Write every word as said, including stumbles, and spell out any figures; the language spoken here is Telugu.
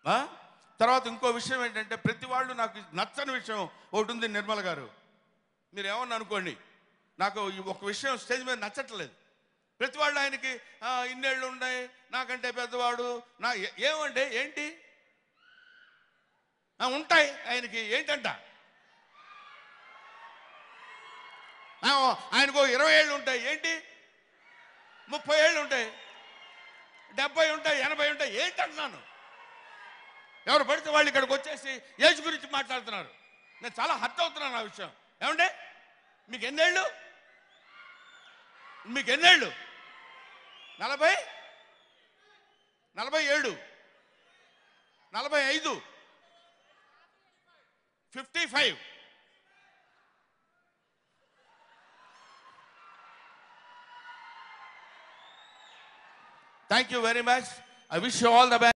తర్వాత ఇంకో విషయం ఏంటంటే ప్రతి వాళ్ళు నాకు నచ్చని విషయం ఒకటి ఉంది నిర్మల గారు, మీరు ఏమన్నా అనుకోండి, నాకు ఒక విషయం స్టేజ్ మీద నచ్చట్లేదు. ప్రతి వాళ్ళు ఆయనకి ఇన్నేళ్ళు ఉన్నాయి, నాకంటే పెద్దవాడు, నా ఏమంటే ఏంటి ఉంటాయి ఆయనకి ఏంటంట, ఆయనకు ఇరవై ఏళ్ళు ఉంటాయి ఏంటి, ముప్పై ఏళ్ళు ఉంటాయి, డెబ్బై ఉంటాయి, ఎనభై ఉంటాయి ఏంటంటున్నాను. ఎవరు పడితే వాళ్ళు ఇక్కడికి వచ్చేసి ఏజ్ గురించి మాట్లాడుతున్నారు. నేను చాలా హర్ట్ అవుతున్నాను ఆ విషయం. ఏమంటే మీకు ఎన్నేళ్ళు, మీకు ఎన్నేళ్ళు, నలభై నలభై ఏడు నలభై ఐదు fifty five thank you very much. I wish you all the best.